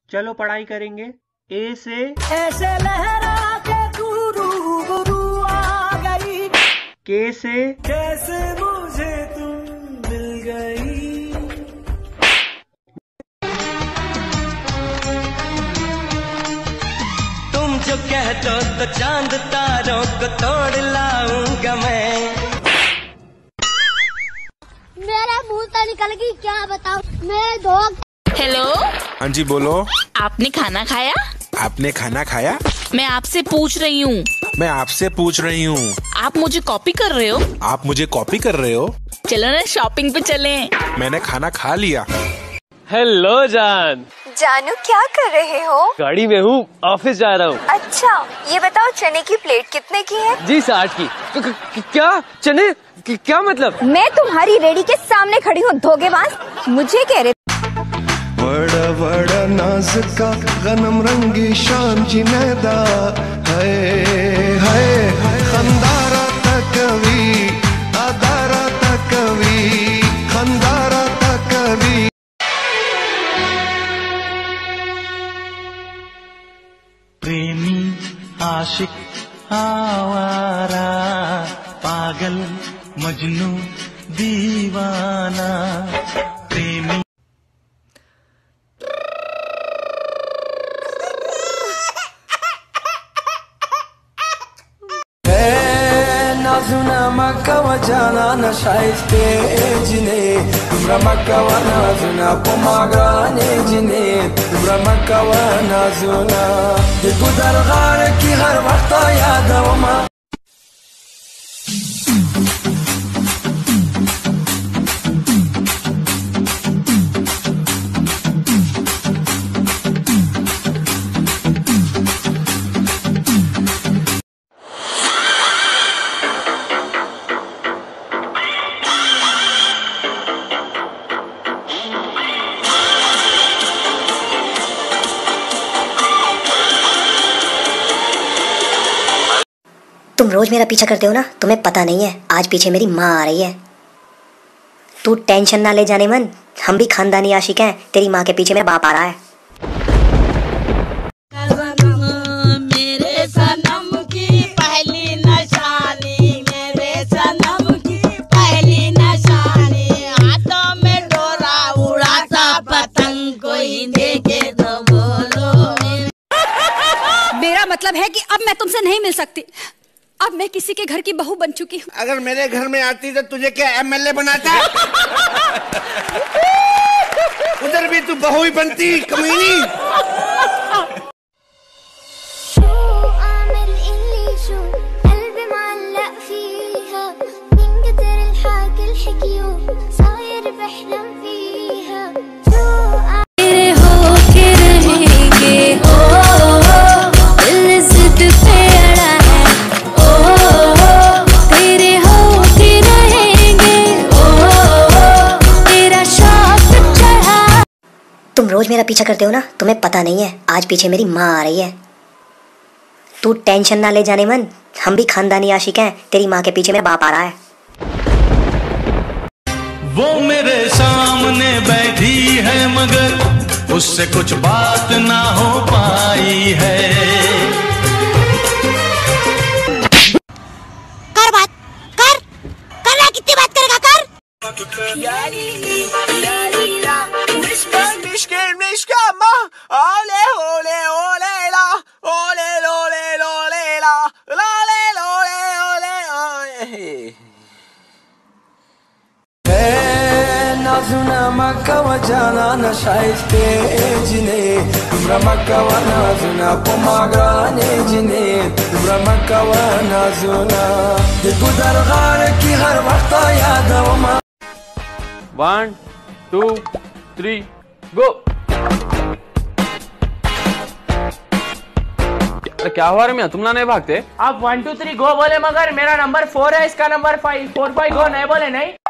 चलो पढ़ाई करेंगे। ए से ऐसे लहरा के तू रूबरू आ गई। के से कैसे मुझे तुम मिल गई। तुम जो कह दो तो चांद तारों को तोड़ लाऊंगा मैं। मेरे मुंह से निकल गई क्या बताऊं मेरे दोस्त। हेलो। हाँ जी बोलो। आपने खाना खाया? आपने खाना खाया? मैं आपसे पूछ रही हूँ। मैं आपसे पूछ रही हूँ। आप मुझे कॉपी कर रहे हो? आप मुझे कॉपी कर रहे हो? चलो ना शॉपिंग पे चलें। मैंने खाना खा लिया। हेलो जान। जानू क्या कर रहे हो? गाड़ी में हूँ, ऑफिस जा रहा हूँ। अच्छा ये बताओ चने की प्लेट कितने की है? जी 60 की। क्या चने? क्या मतलब? मैं तुम्हारी रेडी के सामने खड़ी हूँ धोखेबाज। मुझे कह रहे बड़ा बड़ा नाज का गनम रंगी शान जिनेदा है खंदारा तकवी अदारा तकवी खंदारा तकवी। प्रेमी आशिक आवारा पागल मजनू दीवाना प्रेमी। नाजुना मक्का वजाना नशाइस्ते जिने ब्रह्मक्का व नाजुना पोमाग्राने जिने ब्रह्मक्का व नाजुना गुदर गार की हर वक्त याद वमा। तुम रोज मेरा पीछा करते हो ना, तुम्हें पता नहीं है आज पीछे मेरी माँ आ रही है। तू टेंशन ना ले जाने मन, हम भी खानदानी आशिक हैं। तेरी माँ के पीछे मेरा बाप आ रहा है। मेरे सनम की पहली निशानी, मेरे सनम की पहली निशानी। हाथों में डोरा उड़ाता पतंग कोई देखे तो बोलो। मेरा मतलब है कि अब मैं तुमसे नहीं मिल सकती। अब मैं किसी के घर की बहू बन चुकी हूँ। अगर मेरे घर में आती तो तुझे क्या एमएलए बनाता? उधर भी तू बहू ही बनती कमीनी। तुम रोज मेरा पीछा करते हो ना, तुम्हें पता नहीं है आज पीछे मेरी माँ आ रही है। तू टेंशन ना ले जाने मन, हम भी खानदानी आशिक हैं। तेरी माँ के पीछे मेरा बाप आ रहा है। वो मेरे सामने बैठी है मगर उससे कुछ बात ना हो पाई है। कर बात कर करना, कितनी बात करेगा कर। नाजुना मक्का वजाना नशाइस्ते जिने ब्रह्मक्का व नाजुना पोमाग्राने जिने ब्रह्मक्का व नाजुना गुदर गार की हर वक्त याद वमा। 1 2 3 गो। क्या हुआ रम्या, तुम ना नहीं भागते? आप 1 2 3 गो बोले मगर मेरा नंबर 4 है, इसका नंबर 5 4 5 गो नहीं बोले नहीं।